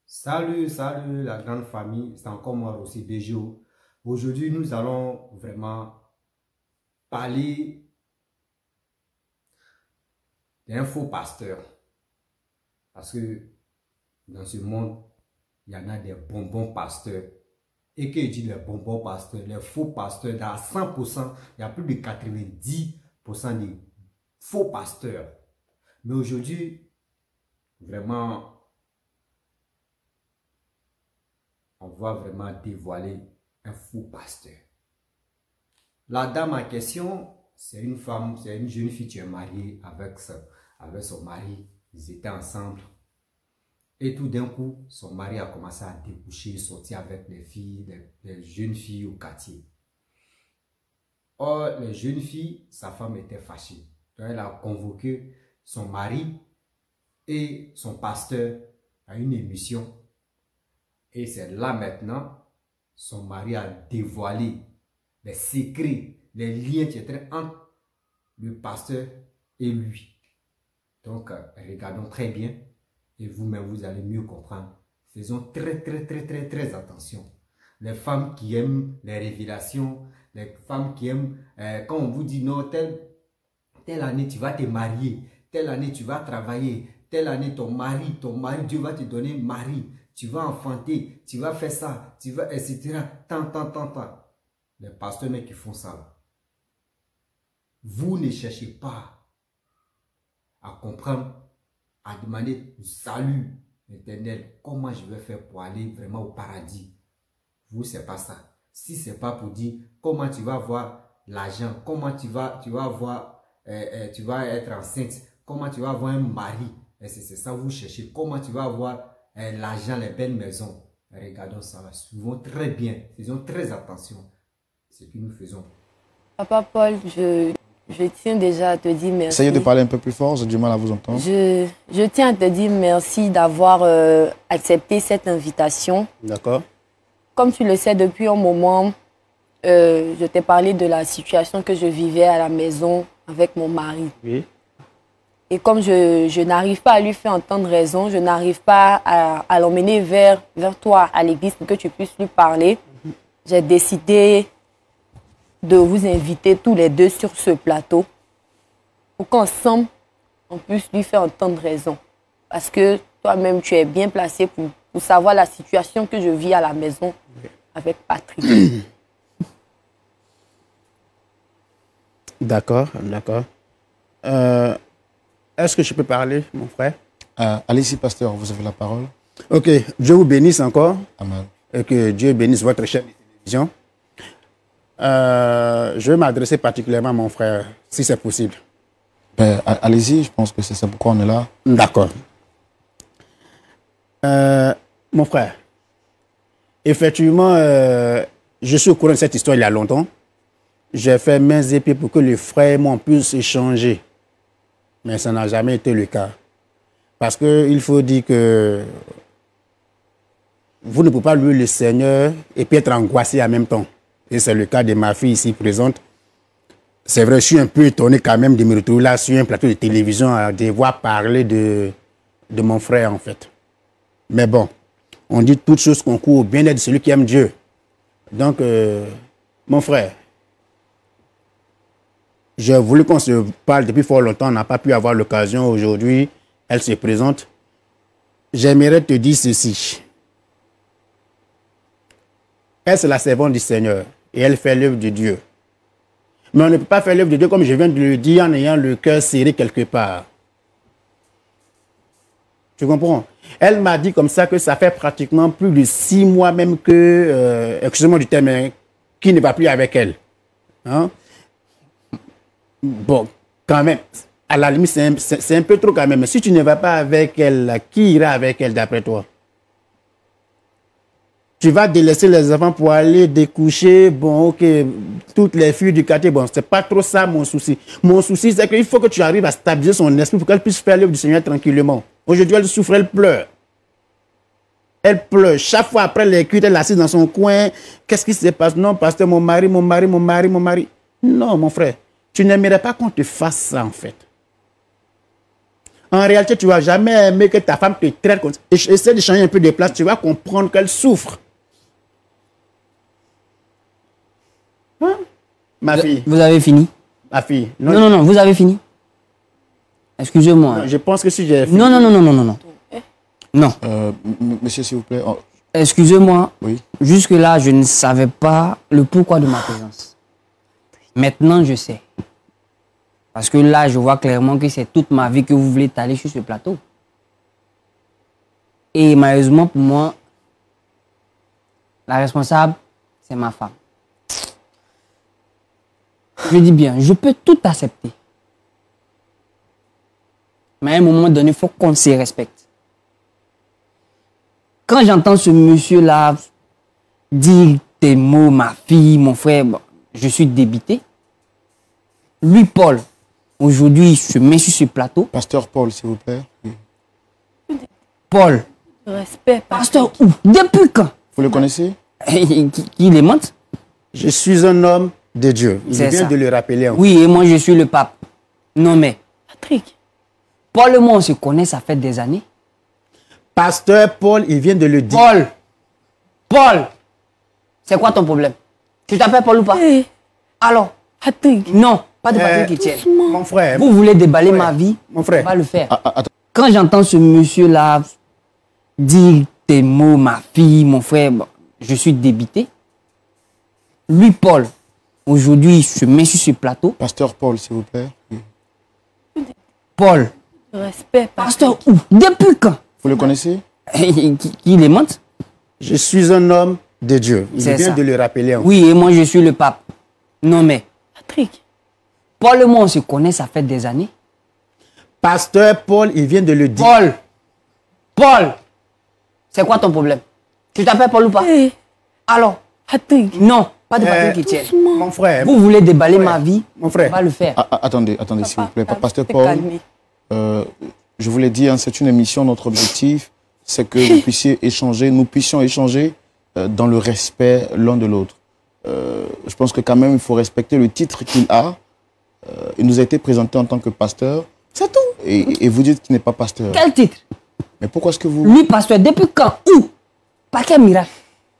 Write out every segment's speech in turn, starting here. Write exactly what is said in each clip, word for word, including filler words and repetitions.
Salut, salut la grande famille, c'est encore moi aussi, B G O. Aujourd'hui, nous allons vraiment parler d'un faux pasteur. Parce que dans ce monde, il y en a des bonbons pasteurs. Et que je dis les bonbons pasteurs, les faux pasteurs, dans cent pour cent, il y a plus de quatre-vingt-dix pour cent de faux pasteurs. Mais aujourd'hui, vraiment, on va vraiment dévoiler un faux pasteur. La dame en question, c'est une femme, c'est une jeune fille qui est mariée avec, sa, avec son mari. Ils étaient ensemble. Et tout d'un coup, son mari a commencé à déboucher, sortir avec les filles, les, les jeunes filles au quartier. Or, les jeunes filles, sa femme était fâchée. Donc, elle a convoqué son mari et son pasteur à une émission. Et c'est là maintenant, son mari a dévoilé les secrets, les liens qui étaient entre le pasteur et lui. Donc, euh, regardons très bien et vous-même, vous allez mieux comprendre. Faisons très, très, très, très, très attention. Les femmes qui aiment les révélations, les femmes qui aiment, euh, quand on vous dit non, telle, telle année tu vas te marier, telle année tu vas travailler, telle année ton mari, ton mari, Dieu va te donner mari. Tu vas enfanter, tu vas faire ça, tu vas, et cetera. Tant, tant, tant, tant. Les pasteurs qui font ça, là. Vous ne cherchez pas à comprendre, à demander le salut éternel. Comment je vais faire pour aller vraiment au paradis? Vous, c'est pas ça. Si c'est pas pour dire comment tu vas avoir l'argent, comment tu vas, tu vas avoir, euh, euh, tu vas être enceinte, comment tu vas avoir un mari. Et c'est ça, vous cherchez. Comment tu vas avoir l'argent, les belles maisons. Regardons ça, suivons très bien, faisons très attention à ce que nous faisons. Papa Paul, je, je tiens déjà à te dire merci. Essayez de parler un peu plus fort, j'ai du mal à vous entendre. Je, je tiens à te dire merci d'avoir euh, accepté cette invitation. D'accord. Comme tu le sais, depuis un moment, euh, je t'ai parlé de la situation que je vivais à la maison avec mon mari. Oui. Et comme je, je n'arrive pas à lui faire entendre raison, je n'arrive pas à, à l'emmener vers, vers toi à l'église pour que tu puisses lui parler, mm-hmm. J'ai décidé de vous inviter tous les deux sur ce plateau pour qu'ensemble, on puisse lui faire entendre raison. Parce que toi-même, tu es bien placé pour, pour savoir la situation que je vis à la maison avec Patrick. D'accord, d'accord. Euh... Est-ce que je peux parler, mon frère? euh, Allez-y, pasteur, vous avez la parole. Ok, Dieu vous bénisse encore. Amen. Et que Dieu bénisse votre chaîne de télévision. Euh, je vais m'adresser particulièrement à mon frère, si c'est possible. Ben, allez-y, je pense que c'est ça pourquoi on est là. D'accord. Euh, mon frère, effectivement, euh, je suis au courant de cette histoire il y a longtemps. J'ai fait mains et pieds pour que le frère et moi puissent échanger. Mais ça n'a jamais été le cas. Parce qu'il faut dire que vous ne pouvez pas louer le Seigneur et puis être angoissé en même temps. Et c'est le cas de ma fille ici présente. C'est vrai, je suis un peu étonné quand même de me retrouver là sur un plateau de télévision à devoir parler de, de mon frère en fait. Mais bon, on dit toutes choses concourent au bien-être de celui qui aime Dieu. Donc, euh, mon frère, j'ai voulu qu'on se parle depuis fort longtemps, on n'a pas pu avoir l'occasion aujourd'hui. Elle se présente. J'aimerais te dire ceci. Elle, c'est la servante du Seigneur et elle fait l'œuvre de Dieu. Mais on ne peut pas faire l'œuvre de Dieu comme je viens de le dire en ayant le cœur serré quelque part. Tu comprends? Elle m'a dit comme ça que ça fait pratiquement plus de six mois même que, euh, excusez-moi du terme, hein, qui ne va plus avec elle. Hein? Bon, quand même, à la limite, c'est un, un peu trop quand même. Si tu ne vas pas avec elle, qui ira avec elle d'après toi? Tu vas délaisser les enfants pour aller découcher, bon, ok, toutes les filles du quartier, bon, c'est pas trop ça mon souci. Mon souci, c'est qu'il faut que tu arrives à stabiliser son esprit pour qu'elle puisse faire l'œuvre du Seigneur tranquillement. Aujourd'hui, elle souffre, elle pleure. Elle pleure. Chaque fois après les cuites, elle est assise dans son coin. Qu'est-ce qui se passe? Non, pasteur, mon mari, mon mari, mon mari, mon mari. Non, mon frère. Tu n'aimerais pas qu'on te fasse ça, en fait. En réalité, tu ne vas jamais aimer que ta femme te traite comme ça. Essaie de changer un peu de place, tu vas comprendre qu'elle souffre. Hein? Ma fille. Vous avez fini? Ma fille. Non, non, non, non, vous avez fini. Excusez-moi. Je pense que si j'ai fini... Non, non, non, non, non, non, non. Non. Euh, monsieur, s'il vous plaît. Oh. Excusez-moi. Oui. Jusque-là, je ne savais pas le pourquoi de ma présence. Maintenant, je sais. Parce que là, je vois clairement que c'est toute ma vie que vous voulez étaler sur ce plateau. Et malheureusement pour moi, la responsable, c'est ma femme. Je dis bien, je peux tout accepter. Mais à un moment donné, il faut qu'on se respecte. Quand j'entends ce monsieur-là dire des mots, ma fille, mon frère, bon, je suis débité. Lui, Paul, aujourd'hui, il se met sur ce plateau. Pasteur Paul, s'il vous plaît. Oui. Paul. Respect, Pasteur où? Depuis quand? Vous le connaissez? Qui, qui les mente? Je suis un homme de Dieu. Il vient ça. de le rappeler. En oui, et moi, je suis le pape. Non, mais... Patrick. Paul et moi, on se connaît, ça fait des années. Pasteur Paul, il vient de le dire. Paul. Paul. C'est quoi ton problème? Tu t'appelles Paul ou pas? Hey. Alors? Patrick. Non, pas de Patrick Euh, qui tienne. Mon frère. Vous voulez déballer Mon ma frère. vie? Mon frère. On va le faire. Ah, ah, attends. Quand j'entends ce monsieur-là dire des mots, ma fille, mon frère, bon, je suis débité. Lui, Paul, aujourd'hui, il se met sur ce plateau. Pasteur Paul, s'il vous plaît. Oui. Paul. Respect, Patrick. Pasteur où? Depuis quand? Vous le connaissez? qui, qui les mente? Je suis un homme de Dieu. Il C'est vient ça. de le rappeler. En Oui, et moi, je suis le pape. Non, mais... Patrick. Paul et moi, on se connaît, ça fait des années. Pasteur Paul, il vient de le dire. Paul. Paul. C'est quoi ton problème? Tu t'appelles Paul ou pas? Hey. Alors? Patrick. Non, pas de Patrick Euh, qui tienne. Mon frère. Vous voulez déballer Mon ma frère. vie? Mon frère. On va le faire. Ah, ah, attendez, attendez, s'il vous plaît. Papa, Pasteur t'es Paul, calmé. euh, je vous l'ai dit, hein, c'est une émission. Notre objectif, c'est que vous puissiez échanger, nous puissions échanger euh, dans le respect l'un de l'autre. Euh, je pense que quand même, il faut respecter le titre qu'il a. Euh, il nous a été présenté en tant que pasteur. C'est tout. Et, et vous dites qu'il n'est pas pasteur. Quel titre? Mais pourquoi est-ce que vous... Lui, pasteur, depuis quand? Où? Par quel miracle?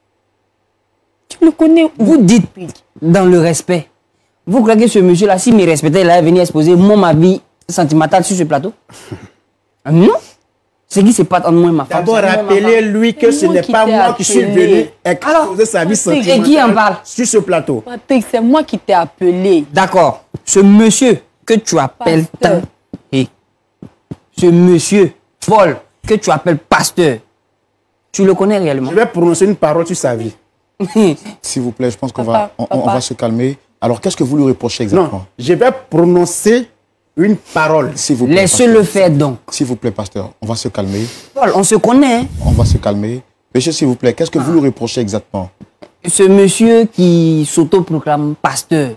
Tu le connais où? Vous dites dans le respect. Vous croyez que ce monsieur-là, s'il me respectait, il allait venir exposer moi, ma vie sentimentale sur ce plateau? Non. Ce qui se passe entre moi et ma femme. D'abord, c'est moi et ma femme. rappelez-lui que ce C'est moi n'est qui pas t'ai moi qui suis appelé. venu exposer sa vie Et sentimentale qui en parle? sur ce plateau. Patrick, c'est moi qui t'ai appelé. D'accord. Ce monsieur que tu appelles Pasteur. tant, et ce monsieur Paul que tu appelles pasteur, tu le connais réellement? Je vais prononcer une parole sur sa vie. S'il vous plaît, je pense qu'on va, Papa, on, on papa. va se calmer. Alors, qu'est-ce que vous lui reprochez exactement? Non, je vais prononcer une parole. S'il vous plaît, Laissez-le pasteur. faire donc. S'il vous plaît, pasteur, on va se calmer. Paul, on se connaît. Hein? On va se calmer. Monsieur, s'il vous plaît, qu'est-ce que vous lui reprochez exactement? Ce monsieur qui s'autoproclame pasteur.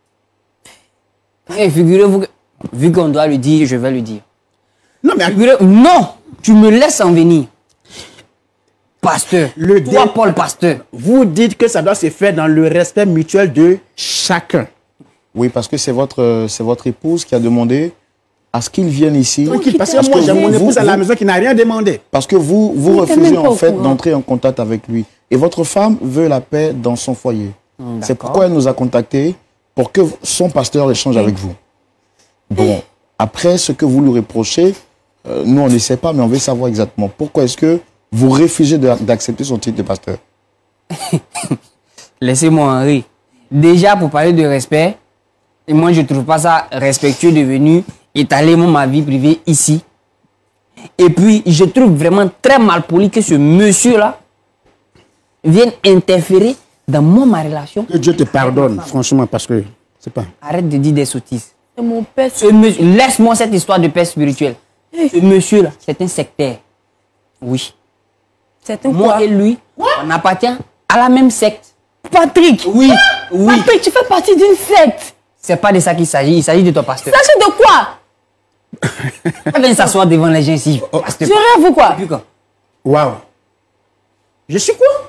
Et figurez-vous que, vu qu'on doit le dire, je vais le dire. Non, mais Figurez- non, tu me laisses en venir. Pasteur, Le toi dé- Paul pasteur. vous dites que ça doit se faire dans le respect mutuel de chacun. Oui, parce que c'est votre, euh, c'est votre épouse qui a demandé à ce qu'il vienne ici. Tranquille, parce que Parce moi, que j'ai vous- mon vous- épouse à la vous- maison qui n'a rien demandé. Parce que vous, vous Il était refusez même pas en au fait courant. d'entrer en contact avec lui. Et votre femme veut la paix dans son foyer. C'est D'accord. pourquoi elle nous a contactés pour que son pasteur échange avec vous. Bon, après ce que vous lui reprochez, euh, nous on ne sait pas, mais on veut savoir exactement pourquoi est-ce que vous refusez de- d'accepter son titre de pasteur. Laissez-moi en rire. Déjà, pour parler de respect, et moi, je ne trouve pas ça respectueux de venir étaler moi, ma vie privée ici. Et puis, je trouve vraiment très mal poli que ce monsieur-là vienne interférer dans moi, ma relation. Que Dieu te pardonne, franchement, parce que c'est pas. Arrête de dire des sottises. C'est mon père. Ce monsieur- Laisse-moi cette histoire de paix spirituelle. Ce monsieur-là, c'est un sectaire. Oui. C'est un Moi quoi? et lui, on appartient à la même secte. Patrick. Oui, oui. Patrick, tu fais partie d'une secte. C'est pas de ça qu'il s'agit, il s'agit de ton pasteur. Sachez de quoi? Viens s'asseoir devant les gens ici. Pasteur. Tu rêves ou quoi? Depuis quand? Waouh. Je suis quoi?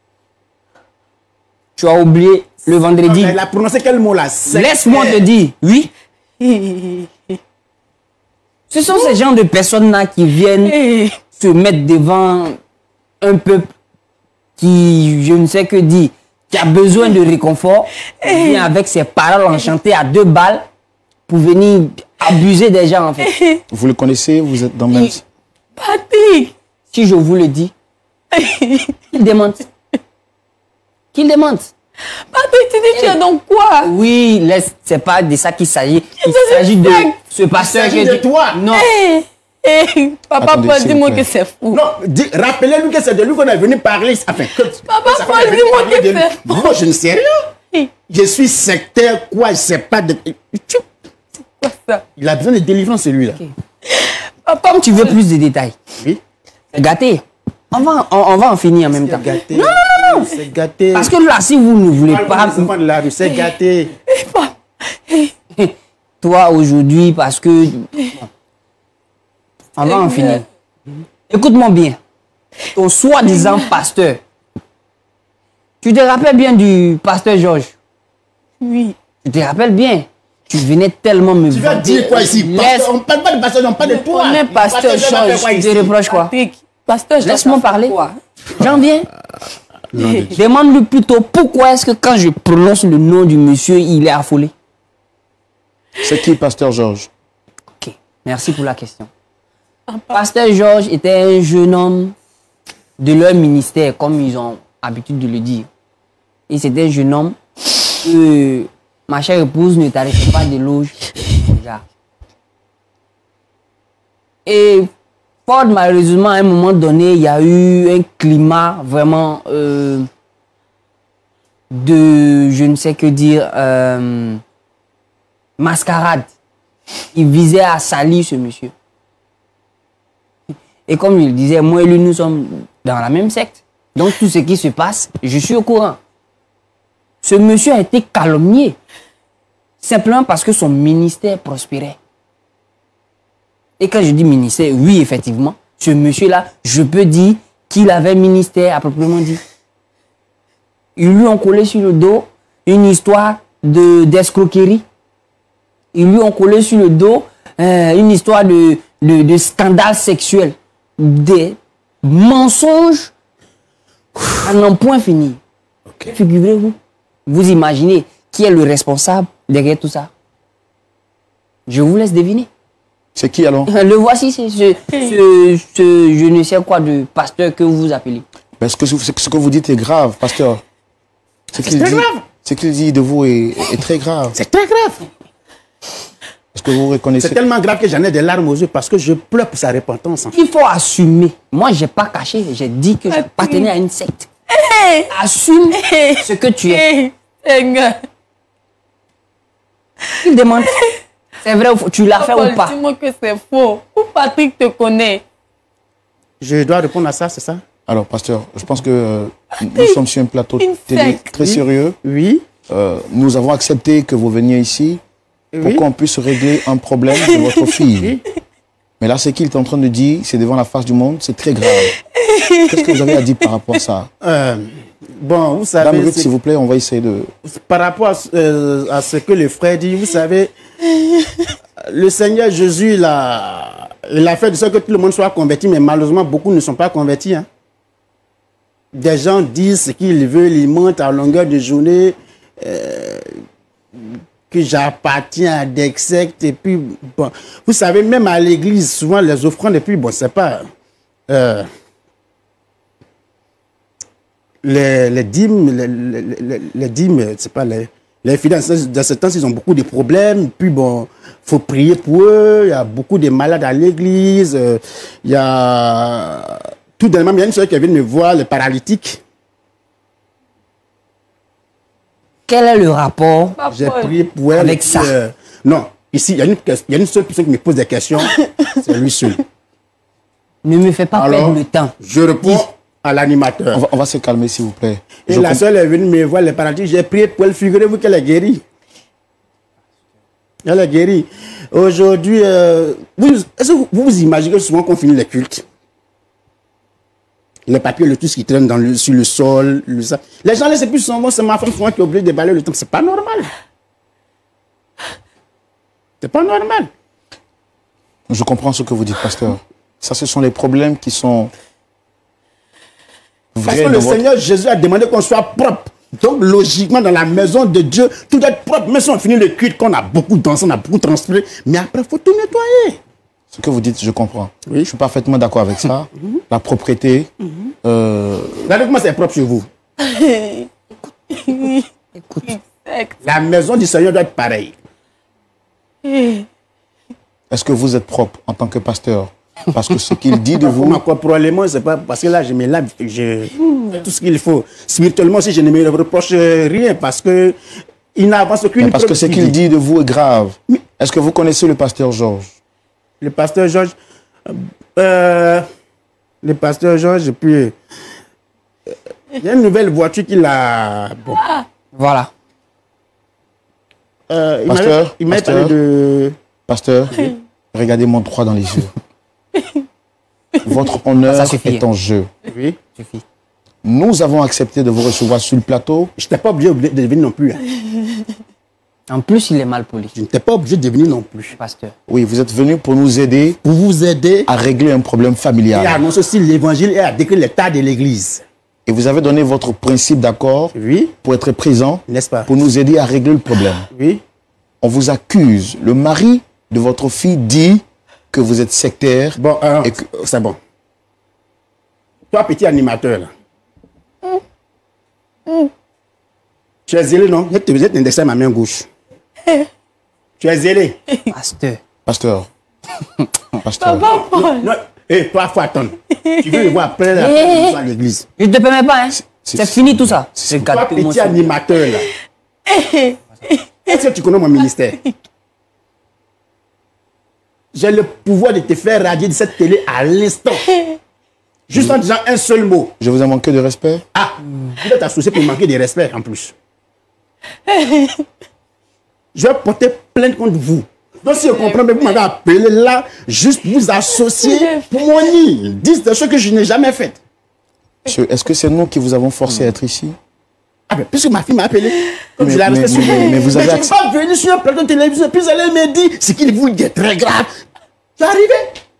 Tu as oublié le vendredi. Elle a prononcé quel mot là? Laisse-moi te dire. Oui. Ce sont ces gens de personnes-là qui viennent Hey. se mettre devant un peuple qui, je ne sais que dire, qui a besoin de réconfort, qui vient avec ses paroles enchantées à deux balles pour venir abuser des gens, en fait. Vous le connaissez, vous êtes dans le même... Patrick. Si je vous le dis, qu'il démente. Qu'il démente. Patrick, tu dis tu es donc quoi? Oui, laisse, c'est pas de ça qu'il s'agit. Il C'est s'agit de exact. ce pasteur Il s'agit que de tu- toi. Non. Hey. Hey. Papa Attendez, Paul, s'il vous dis-moi plaît. que c'est fou. Non, dis- rappelez-lui que c'est de lui qu'on est venu parler. Enfin, que, Papa que sa femme Paul, est venue dis-moi parler que de lui. c'est fou. Moi, je ne sais rien. Hey. Je suis sectaire, quoi, je sais pas de... Tu- Quoi ça? Il a besoin de délivrance, celui-là. Papa, Comme tu veux plus de détails, Oui. c'est gâté. On va, on, on va en finir en même temps. C'est gâté. Non, non, non. C'est gâté. Parce que là, si vous ne voulez Parle pas, des enfants de la rue, c'est gâté. toi aujourd'hui, parce que... On va en finir. Écoute-moi bien. Ton soi-disant pasteur. Tu te rappelles bien du pasteur Georges? Oui. Tu te rappelles bien? Tu venais tellement me Tu vas vanter. dire quoi ici? Laisse- Pasteur, on ne parle pas de pasteur, on parle de toi. On est pasteur Pasteur, je vais faire Georges. quoi Tu ici? te reproches quoi? Patrick, pasteur, je Laisse-moi dois faire parler. quoi? J'en viens. Demande-lui plutôt pourquoi est-ce que quand je prononce le nom du monsieur, il est affolé. C'est qui, pasteur Georges? Ok, merci pour la question. Pasteur Georges était un jeune homme de leur ministère, comme ils ont habitude de le dire. Et c'était un jeune homme que ma chère épouse ne tarissait pas d'éloges. Déjà. Et fort malheureusement, à un moment donné, il y a eu un climat vraiment euh, de, je ne sais que dire, euh, mascarade. Il visait à salir ce monsieur. Et comme je le disais, moi et lui, nous sommes dans la même secte. Donc tout ce qui se passe, je suis au courant. Ce monsieur a été calomnié. Simplement parce que son ministère prospérait. Et quand je dis ministère, oui, effectivement, ce monsieur-là, je peux dire qu'il avait ministère à proprement dit. Ils lui ont collé sur le dos une histoire de, d'escroquerie. Ils lui ont collé sur le dos euh, une histoire de, de, de scandale sexuel. Des mensonges à n'en point finir. Ok. Figurez-vous, vous imaginez qui est le responsable derrière tout ça? Je vous laisse deviner. C'est qui alors? Le voici, c'est ce, ce, ce je ne sais quoi de pasteur que vous appelez. Parce que ce, ce que vous dites est grave, pasteur. Ce qu'il très dit, grave. ce qu'il dit de vous est, est très grave. C'est très grave. Est-ce que vous reconnaissez? C'est tellement grave que j'en ai des larmes aux yeux parce que je pleure pour sa repentance. en fait. Il faut assumer. Moi, je n'ai pas caché, j'ai dit que j'appartenais à une secte. Hey. Assume Hey. ce que tu es. Hey. Seigneur. Il demande. C'est vrai, ou faux? Tu l'as fait Paul, ou pas? dis-moi que c'est faux. Où Patrick te connaît? Je dois répondre à ça, c'est ça? Alors, pasteur, je pense que euh, nous sommes sur un plateau Une télé secte. très sérieux. Oui. Euh, nous avons accepté que vous veniez ici pour Oui. qu'on puisse régler un problème de votre fille. Mais là, ce qu'il est en train de dire, c'est devant la face du monde, c'est très grave. Qu'est-ce que vous avez à dire par rapport à ça? Euh, bon, vous Dame savez, Ruth, c'est- s'il vous plaît, on va essayer de... par rapport à, ce- euh, à ce que le frère dit, vous savez, le Seigneur Jésus, il a, il a fait de sorte que tout le monde soit converti, mais malheureusement, beaucoup ne sont pas convertis. Hein. Des gens disent ce qu'ils veulent, ils mentent à longueur de journée, euh, que j'appartiens à des sectes, et puis, bon, vous savez, même à l'église, souvent les offrandes, et puis, bon, c'est pas... Euh, les, les dîmes, les, les, les, les dîmes, c'est pas les, les fidèles, dans ce temps, ils ont beaucoup de problèmes. Puis bon, faut prier pour eux. Il y a beaucoup de malades à l'église. euh, Il y a tout dernièrement, il y a une soeur qui vient me voir, le paralytique. Quel est le rapport? Pas J'ai Paul. prié pour elle. Avec et puis, ça. euh, non, ici, il y a une, ques- il y a une seule personne qui me pose des questions. C'est lui seul. Ne me fais pas Alors, perdre le temps. je réponds à l'animateur. On va, on va se calmer, s'il vous plaît. Et Je la comp- soeur est venue me voir, les paralytiques. J'ai prié pour elle. Figurez-vous qu'elle est guérie. Elle est guérie. Aujourd'hui, euh, vous, est-ce que vous vous imaginez souvent qu'on finit les cultes? Les papiers, le tout ce qui traîne dans le, sur le sol. Le, ça. Les gens laissent plus souvent, c'est ma femme souvent qui est obligée de balayer le temps. C'est pas normal. C'est pas normal. Je comprends ce que vous dites, pasteur. Ça, ce sont les problèmes qui sont vrais. Parce que dans le votre... Seigneur Jésus a demandé qu'on soit propre. Donc, logiquement, dans la maison de Dieu, tout doit être propre. Même si on finit le culte, qu'on a beaucoup dansé, on a beaucoup transpiré, mais après, il faut tout nettoyer. Ce que vous dites, je comprends. Oui. Je suis parfaitement d'accord avec ça. La propreté. euh, Regardez comment c'est propre chez vous. Écoute. La maison du Seigneur doit être pareille. Est-ce que vous êtes propre en tant que pasteur? Parce que ce qu'il dit de vous... Moi, probablement, c'est pas parce que là, je me lave, je fais tout ce qu'il faut. Spirituellement, si je ne me reproche rien, parce que il n'avance aucune Mais parce que preuve ce qu'il qu'il dit de vous est grave. Est-ce que vous connaissez le pasteur Georges? Le pasteur Georges, euh, le pasteur Georges, puis euh, il y a une nouvelle voiture qu'il a. Bon, Voilà. euh, il Pasteur, m'avait- il m'a pasteur. parlé de. Pasteur, regardez-moi droit dans les yeux. Votre honneur Ça suffit. est en jeu. Oui. Suffit. Nous avons accepté de vous recevoir sur le plateau. Je n'étais pas obligé de venir non plus. hein. En plus, il est mal poli, Je n'étais pas obligé de venir non plus. pasteur. Oui, vous êtes venu pour nous aider Pour vous aider à régler un problème et familial. à annoncer aussi l'évangile et à décrire l'état de l'église. Et vous avez donné votre principe d'accord Oui, pour être présent, n'est-ce pas? pour nous aider à régler le problème. Oui. On vous accuse. Le mari de votre fille dit que vous êtes sectaire. Bon, euh, Et que- c'est bon. Toi, petit animateur, là. Tu es zélé, non? Je vais te je vais t'indexer ma main gauche. Tu es zélé. Pasteur. Pasteur. Pasteur. Non, non. Eh, toi, faut attendre. Tu veux le voir après la Eh. fin de l'église. Je ne te permets pas, hein. c'est- C'est fini tout ça. c'est- Toi, Regarde-moi petit ça. animateur, là. Est-ce que tu connais mon ministère? J'ai le pouvoir de te faire radier de cette télé à l'instant. Juste en disant un seul mot. Je vous ai manqué de respect. Ah, vous êtes associé pour manquer de respect en plus. Je vais porter plainte contre vous. Donc si je comprends, mais vous m'avez appelé là, juste vous associer pour mon nid. Dites des choses que je n'ai jamais faites. Monsieur, est-ce que c'est nous qui vous avons forcé à être ici? Ah ben, puisque ma fille m'a appelé, comme Mais- je l'ai arrêté mais- sur mais- mais vous avez je ne accès- suis pas venu sur un plateau de télévision, puis vous allez me dire ce qu'il vous dit est très grave. Tu es arrivé,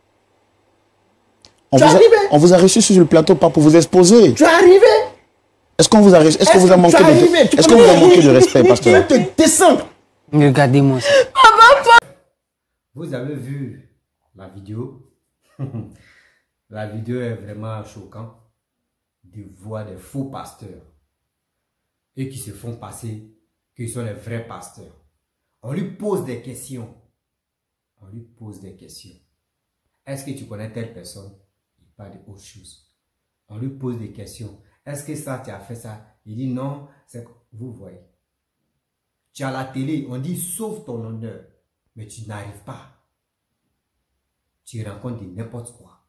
On Tu vous, es a, arrivé. on vous a reçu sur le plateau pas pour vous exposer. tu es arrivé. Est-ce qu'on vous a reçu? Est-ce que vous a tu manqué es arrivé? de, Tu est-ce qu'on vous a peux- manqué de respect, Je pasteur? vais te descendre. Regardez-moi ça. Vous avez vu la vidéo. La vidéo est vraiment choquante de voir des faux pasteurs et qui se font passer qu'ils sont les vrais pasteurs. On lui pose des questions. On lui pose des questions. Est-ce que tu connais telle personne? Il parle de autre chose. On lui pose des questions. Est-ce que ça, tu as fait ça? Il dit non. C'est vous voyez. Tu as la télé, on dit sauve ton honneur, mais tu n'arrives pas. Tu rencontres de n'importe quoi.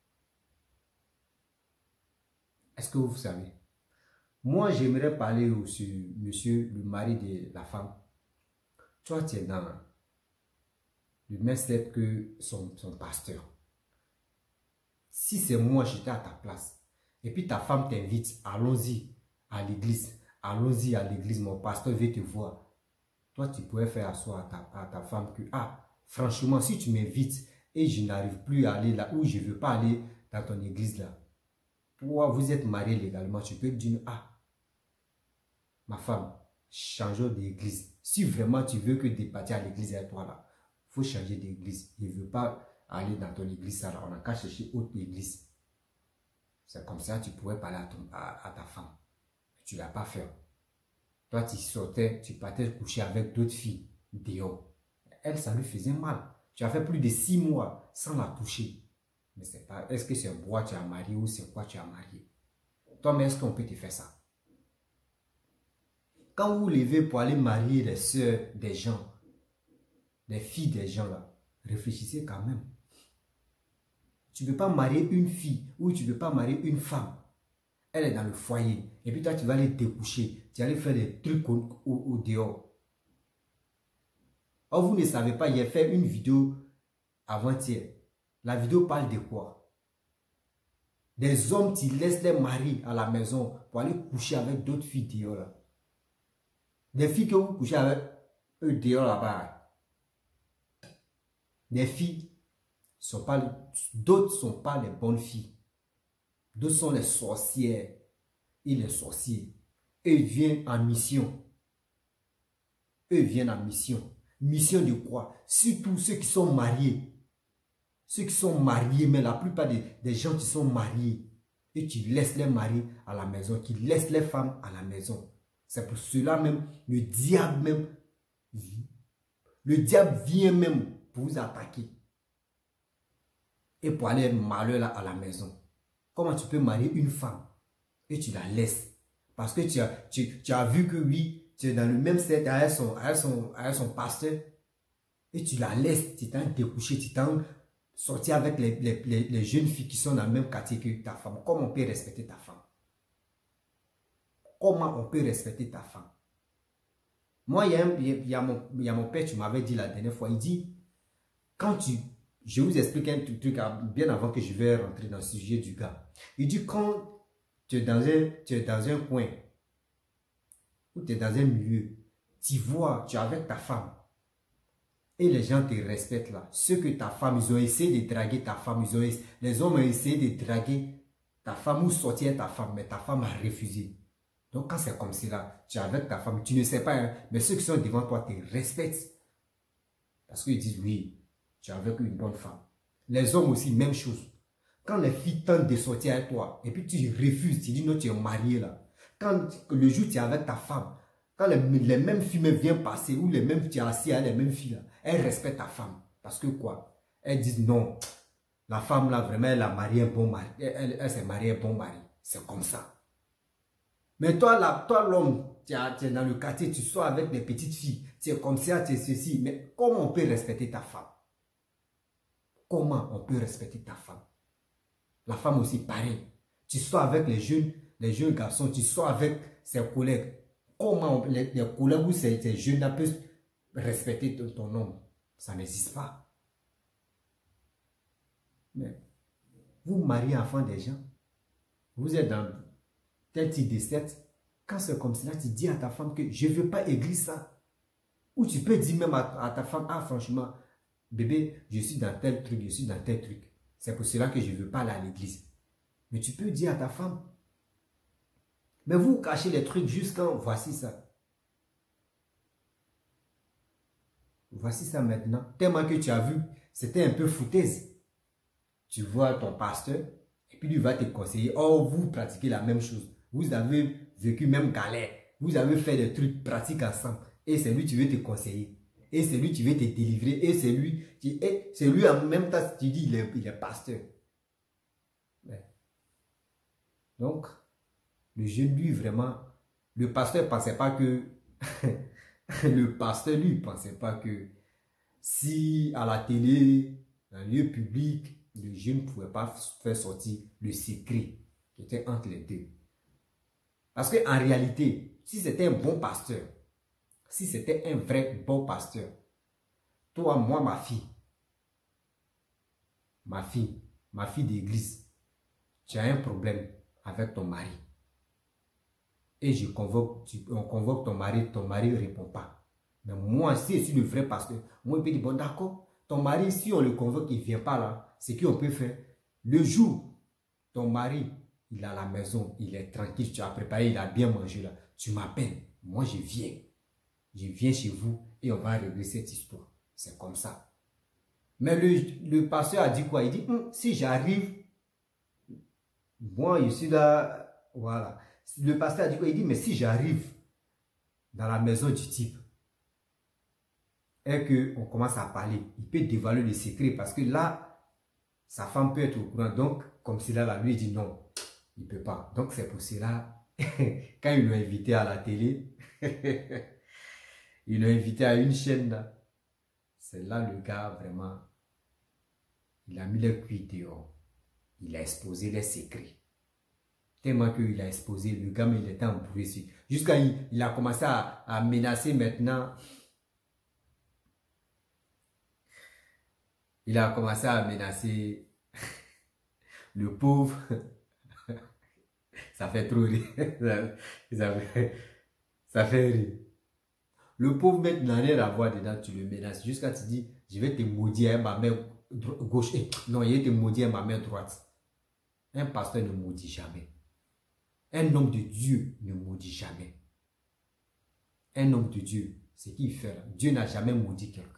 Est-ce que vous savez? Moi, j'aimerais parler au sur monsieur, le mari de la femme. Toi, tu es dans le même step que son, son pasteur. Si c'est moi, j'étais à ta place, et puis ta femme t'invite, allons-y à l'église, allons-y à l'église, mon pasteur veut te voir. Toi, tu pourrais faire asseoir à ta, à ta femme que, ah, franchement, si tu m'invites et je n'arrive plus à aller là où je ne veux pas aller dans ton église là, toi, vous êtes marié légalement, tu peux dire, ah, ma femme, changeons d'église. Si vraiment tu veux que départir à l'église avec toi là, il faut changer d'église. Je ne veux pas aller dans ton église là, on a qu'à chercher autre église. C'est comme ça que tu pourrais parler à, ton, à, à ta femme. Tu ne l'as pas fait. Toi, tu sortais, tu partais coucher avec d'autres filles dehors. Elle, ça lui faisait mal. Tu as fait plus de six mois sans la toucher. Mais c'est pas, est-ce que c'est moi tu as marié ou c'est quoi tu as marié? Toi, mais est-ce qu'on peut te faire ça? Quand vous vous levez pour aller marier les soeurs des gens, les filles des gens là, réfléchissez quand même. Tu ne peux pas marier une fille ou tu ne peux pas marier une femme. Elle est dans le foyer. Et puis toi, tu vas aller découcher. Tu vas aller faire des trucs au, au, au dehors. Or, vous ne savez pas, j'ai fait une vidéo avant-hier. La vidéo parle de quoi? Des hommes qui laissent les maris à la maison pour aller coucher avec d'autres filles dehors là. Des filles que vous couchez avec eux dehors là-bas. Des filles D'autres ne sont pas les bonnes filles. D'autres sont les sorcières et les sorciers. Eux ils viennent en mission. Eux viennent en mission. Mission de quoi? Surtout ceux qui sont mariés. Ceux qui sont mariés, mais la plupart des, des gens qui sont mariés. Et tu laisses les maris à la maison, qui laissent les femmes à la maison. C'est pour cela même, le diable même, le diable vient même pour vous attaquer. Et pour aller malheur à la maison. Comment tu peux marier une femme et tu la laisses? Parce que tu as, tu, tu as vu que oui, tu es dans le même set avec son, avec son, avec son pasteur. Et tu la laisses, tu t'en découché, tu t'en sorti avec les, les, les, les jeunes filles qui sont dans le même quartier que ta femme. Comment on peut respecter ta femme? Comment on peut respecter ta femme? Moi, il y a, un, il y a, mon, il y a mon père, tu m'avais dit la dernière fois, il dit, quand tu... Je vous explique un truc, truc bien avant que je vais rentrer dans le sujet du gars. Il dit, quand tu es dans un, tu es dans un coin, ou tu es dans un milieu, tu vois, tu es avec ta femme, et les gens te respectent là. Ceux que ta femme, ils ont essayé de draguer ta femme, ils ont essayé, les hommes ont essayé de draguer ta femme ou sortir ta femme, mais ta femme a refusé. Donc quand c'est comme cela, tu es avec ta femme, tu ne sais pas, hein, mais ceux qui sont devant toi te respectent. Parce qu'ils disent, oui, tu es avec une bonne femme. Les hommes aussi, même chose. Quand les filles tentent de sortir avec toi, et puis tu refuses, tu dis non, tu es marié là. Quand le jour tu es avec ta femme, quand les, les mêmes filles viennent passer, ou les mêmes, tu es assis avec les mêmes filles là, elles respectent ta femme. Parce que quoi? Elles disent non, la femme là, vraiment, elle a marié un bon mari. Elle, elle, elle s'est mariée un bon mari. C'est comme ça. Mais toi là, toi l'homme, tu, tu es dans le quartier, tu sors avec des petites filles, tu es comme ça, tu es ceci. Mais comment on peut respecter ta femme? Comment on peut respecter ta femme? La femme aussi, pareil. Tu sors avec les jeunes, les jeunes garçons, tu sors avec ses collègues. Comment on, les, les collègues ou ces, ces jeunes-là peuvent respecter ton, ton homme? Ça n'existe pas. Mais vous mariez enfant des gens, vous êtes dans tel type de set. Quand c'est comme cela, tu dis à ta femme que je ne veux pas église ça. Ou tu peux dire même à, à ta femme, ah franchement, bébé, je suis dans tel truc, je suis dans tel truc. C'est pour cela que je ne veux pas aller à l'église. Mais tu peux dire à ta femme. Mais vous cachez les trucs jusqu'à voici ça. Voici ça maintenant. Tellement que tu as vu, c'était un peu foutaise. Tu vois ton pasteur, et puis lui va te conseiller. Oh, vous pratiquez la même chose. Vous avez vécu même galère. Vous avez fait des trucs pratiques ensemble. Et c'est lui qui veut te conseiller. Et c'est lui qui veut te délivrer. Et c'est lui qui est, c'est lui en même temps, tu dis, il est, il est pasteur. Ouais. Donc, le jeune, lui, vraiment, le pasteur ne pensait pas que, le pasteur, lui, ne pensait pas que si à la télé, dans le lieu public, le jeune ne pouvait pas faire sortir le secret qui était entre les deux. Parce qu'en réalité, si c'était un bon pasteur, si c'était un vrai bon pasteur, toi, moi, ma fille, ma fille, ma fille d'église, tu as un problème avec ton mari. Et je convoque, tu, on convoque ton mari, ton mari ne répond pas. Mais moi, si je suis le vrai pasteur, moi, je peux dire, bon, d'accord, ton mari, si on le convoque, il ne vient pas là, c'est qu'on peut faire. Le jour, ton mari, il est à la maison, il est tranquille, tu as préparé, il a bien mangé là, tu m'appelles, moi, je viens. Je viens chez vous et on va régler cette histoire. C'est comme ça. Mais le, le pasteur a dit quoi? Il dit, hm, si j'arrive, moi, je suis là, voilà. Le pasteur a dit quoi? Il dit, mais si j'arrive dans la maison du type et qu'on commence à parler, il peut dévoiler le secret parce que là, sa femme peut être au courant. Donc, comme cela, là, lui, il dit non, il ne peut pas. Donc, c'est pour cela, quand il l'a invité à la télé, il l'a invité à une chaîne là, c'est là le gars, vraiment, il a mis le cuit dehors. Il a exposé les secrets. Tellement qu'il a exposé, le gars, mais il était embrouillé dessus. Jusqu'à il, il a commencé à, à menacer maintenant. Il a commencé à menacer le pauvre. Ça fait trop rire. Ça fait, ça fait rire. Le pauvre mec n'a rien à voir dedans, tu le menaces. Jusqu'à tu dis, je vais te maudire, hein, ma mère. gauche. Eh, non, il était maudit à ma main droite. Un pasteur ne maudit jamais. Un homme de Dieu ne maudit jamais. Un homme de Dieu, c'est qu'il fait là. Dieu n'a jamais maudit quelqu'un.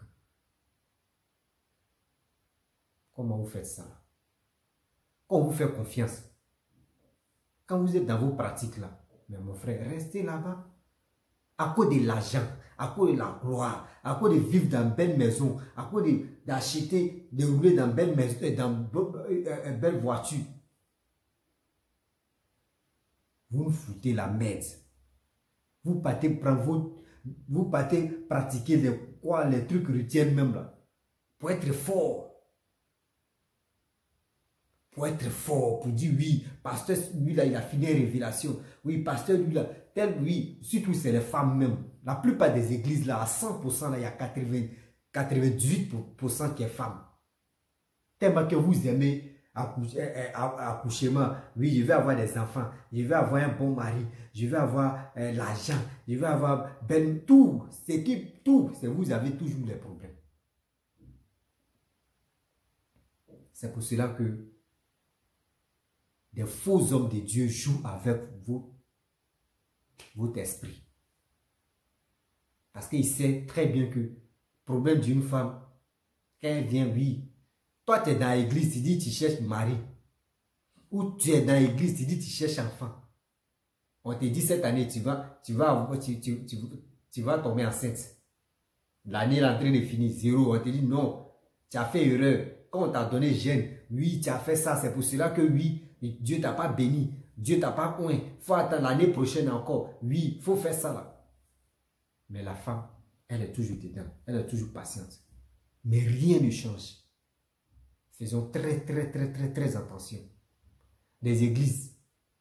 Comment vous faites ça? Quand vous faites confiance, quand vous êtes dans vos pratiques là, mais mon frère, restez là-bas. À cause de l'argent, à cause de la gloire, à cause de vivre dans une belle maison, à cause d'acheter, de, de rouler dans une belle maison, dans une belle voiture. Vous nous foutez la merde. Vous partez prendre vos, vous partez pratiquer les, quoi, les trucs rituels même là. Pour être fort. Pour être fort, pour dire oui, pasteur, lui là, il a fini une révélation. Oui, pasteur, lui là, tel, oui, surtout c'est les femmes même. La plupart des églises là, à cent pour cent là, il y a quatre-vingts, quatre-vingt-dix-huit pour cent qui est femme. Tellement que vous aimez accouchement, oui, je vais avoir des enfants, je vais avoir un bon mari, je vais avoir euh, l'argent, je vais avoir ben, tout, c'est qui, tout, c'est vous avez toujours les problèmes. C'est pour cela que des faux hommes de Dieu jouent avec vous, votre esprit. Parce qu'il sait très bien que le problème d'une femme, quand elle vient, oui, toi tu es dans l'église, tu dis tu cherches mari. Ou tu es dans l'église, tu dis tu cherches enfant. On te dit cette année, tu vas, tu vas, tu, tu, tu, tu vas tomber enceinte. L'année l'entrée est finie, zéro. On te dit non, tu as fait erreur. Quand on t'a donné jeune, oui, tu as fait ça, c'est pour cela que oui, Dieu t'a pas béni, Dieu t'a pas oint. Il faut attendre l'année prochaine encore. Oui, il faut faire ça là. Mais la femme, elle est toujours dedans, elle est toujours patiente. Mais rien ne change. Faisons très, très, très, très, très attention. Les églises,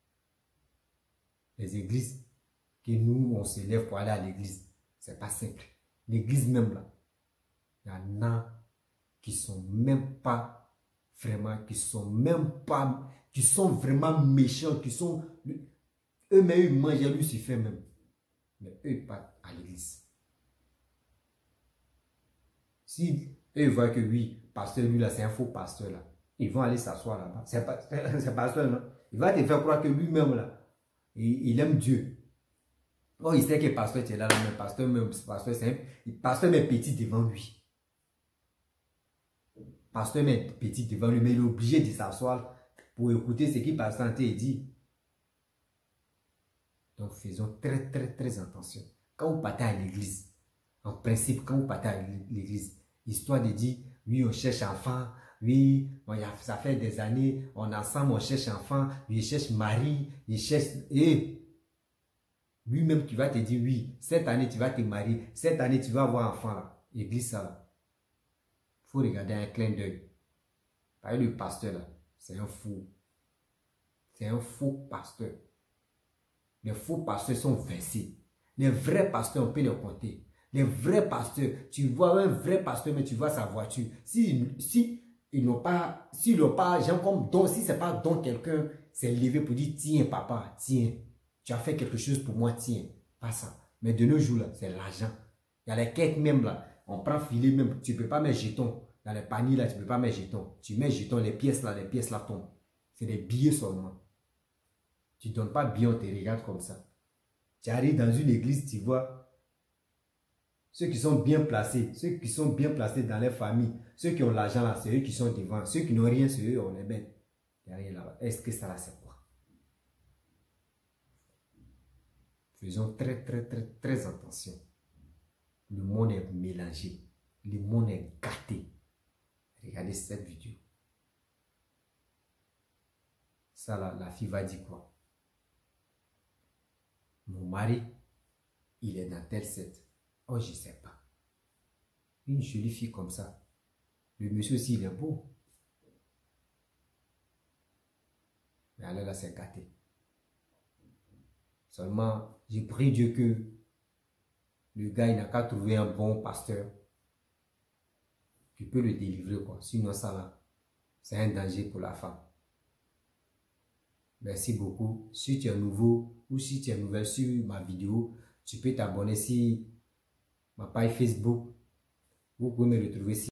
les églises, que nous, on se lève pour aller à l'église, c'est pas simple. L'église même là, il y en a qui sont même pas vraiment, qui sont même pas, qui sont vraiment méchants, qui sont, eux-mêmes, ils mangent à Lucifer même. Mais eux, pas à l'église. Si eux voient que oui, pasteur, lui là, c'est un faux pasteur là, ils vont aller s'asseoir là-bas. C'est pas, c'est pasteur, non? Il va te faire croire que lui-même là, il, il aime Dieu. Oh, il sait que pasteur, tu es là, là, mais pasteur, même, pasteur, c'est un, pasteur, mais petit devant lui. Pasteur met petit devant lui, mais il est obligé de s'asseoir pour écouter ce qu'il pasteur dit. Donc faisons très très très attention. Quand vous partez à l'église, en principe, quand vous partez à l'église, histoire de dire, oui, on cherche enfant, oui, on a, ça fait des années, on ensemble, on cherche enfant, il cherche mari, il cherche... Et lui-même qui va te dire, oui, cette année tu vas te marier, cette année tu vas avoir enfant là. L'église ça là. Il faut regarder un clin d'œil. Par exemple, le pasteur là, c'est un fou. C'est un faux pasteur. Les faux pasteurs sont versés. Les vrais pasteurs, on peut les compter. Les vrais pasteurs, tu vois un vrai pasteur, mais tu vois sa voiture. Si, si ils n'ont pas, s'ils n'ont pas, genre comme don, si c'est pas don quelqu'un, c'est levé pour dire, tiens papa, tiens, tu as fait quelque chose pour moi, tiens. Pas ça. Mais de nos jours là, c'est l'argent. Il y a les quêtes même là. On prend filet même, tu ne peux pas mettre jetons. Dans les paniers là, tu ne peux pas mettre jetons. Tu mets jetons, les pièces là, les pièces là tombent. C'est des billets seulement. Tu ne donnes pas bien, on te regarde comme ça. Tu arrives dans une église, tu vois, ceux qui sont bien placés, ceux qui sont bien placés dans les familles, ceux qui ont l'argent là, c'est eux qui sont devant. Ceux qui n'ont rien, c'est eux, on est bête. Il n'y a rien là-bas. Est-ce que ça là, c'est quoi? Faisons très, très, très, très attention. Le monde est mélangé. Le monde est gâté. Regardez cette vidéo. Ça, là, la fille va dire quoi? Mon mari, il est dans tel set. Oh, je ne sais pas. Une jolie fille comme ça. Le monsieur aussi, il est beau. Mais alors là, c'est gâté. Seulement, j'ai prié Dieu que le gars, il n'a qu'à trouver un bon pasteur qui peut le délivrer, quoi. Sinon, ça là, c'est un danger pour la femme. Merci beaucoup. Si tu es nouveau ou si tu es nouvelle sur ma vidéo, tu peux t'abonner sur ma page Facebook. Vous pouvez me retrouver sur